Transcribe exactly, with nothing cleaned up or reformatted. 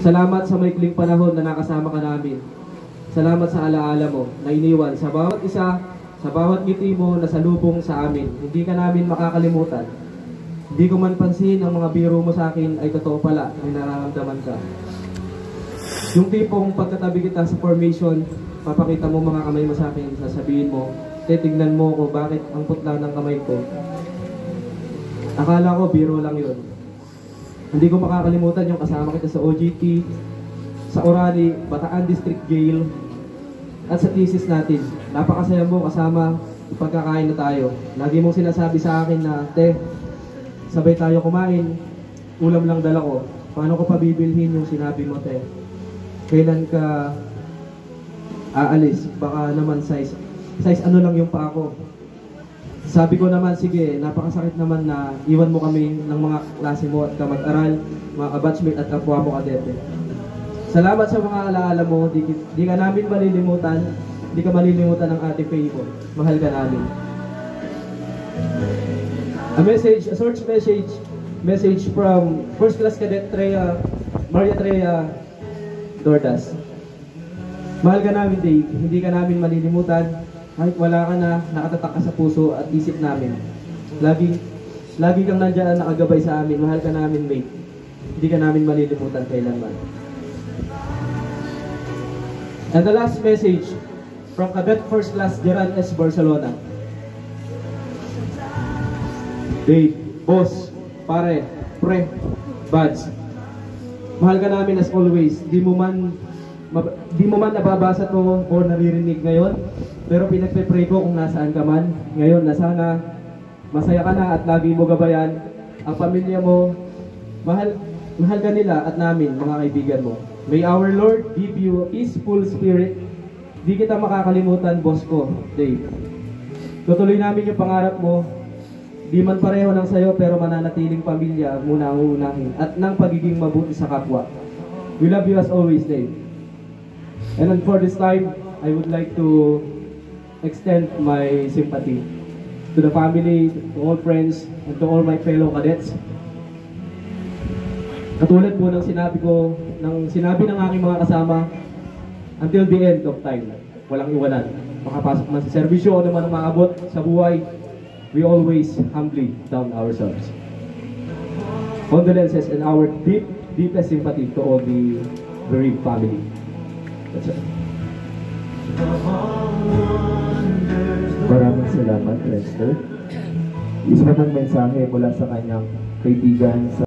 Salamat sa maikling panahon na nakasama ka namin. Salamat sa alaala mo na iniwan sa bawat isa, sa bawat ngiti mo na salubong sa amin. Hindi ka namin makakalimutan. Hindi ko man pansin ang mga biro mo sa akin ay totoo pala, may nararamdaman ka. Yung tipong pagkatabi kita sa formation, papakita mo mga kamay mo sa akin, sasabihin mo, titignan mo ko bakit ang putla ng kamay ko. Akala ko biro lang yun. Hindi ko makakalimutan yung kasama kita sa O G T, sa Orali, Bataan District Jail, at sa thesis natin. Napakasaya mo kasama, pagkakain na tayo. Lagi mong sinasabi sa akin na, te, sabay tayo kumain, ulam lang dala ko. Paano ko pabibilhin yung sinabi mo, te? Kailan ka aalis? Baka naman size, size ano lang yung pa ako. Sabi ko naman, sige, napakasakit naman na iwan mo kami ng mga klase mo at kamag-aral, mga kabatchmate at kapwa mo kadete. Salamat sa mga alaala mo, di, di ka namin malilimutan, di ka malilimutan ng ating favor. Mahal ka namin. A message, a short message, message from First Class Cadet Treya, Maria Treya Dordas. Mahal ka namin, Dave. Hindi ka namin malilimutan. Kahit wala ka na, nakatatak ka sa puso at isip namin. Lagi, lagi kang nandiyan nakagabay sa amin. Mahal ka namin, mate. Hindi ka namin malilimutan kailanman. And the last message from Cadet First Class Geran S. Barcelona. Dave, boss, pare, pre, buds. Mahal ka namin as always. Di mo man, di mo man nababasa to o naririnig ngayon. Pero pinagpe-pray ko kung nasaan ka man ngayon na sana masaya ka na at lagi mo gabayan ang pamilya mo. Mahal, mahal ka nila at namin, mga kaibigan mo. May our Lord give you a peaceful spirit. Di kita makakalimutan, boss ko, Dave. Tutuloy namin yung pangarap mo. Di man pareho ng sayo pero mananatiling pamilya muna ang uunahin at ng pagiging mabuti sa kapwa. We love you as always, Dave. And then for this time, I would like to extend my sympathy to the family, to all friends, and to all my fellow cadets. Katulad po ng sinabi ko, ng sinabi ng aking mga kasama, until the end of time, walang iwanan. Makapasok man sa serbisyo o naman ang maabot sa buhay, we always humbly down ourselves. Condolences and our deep, deepest sympathy to all the bereaved family. That's it. Maraming salamat, Lester. Isa pa ng mensahe mula sa kanyang kaibigan sa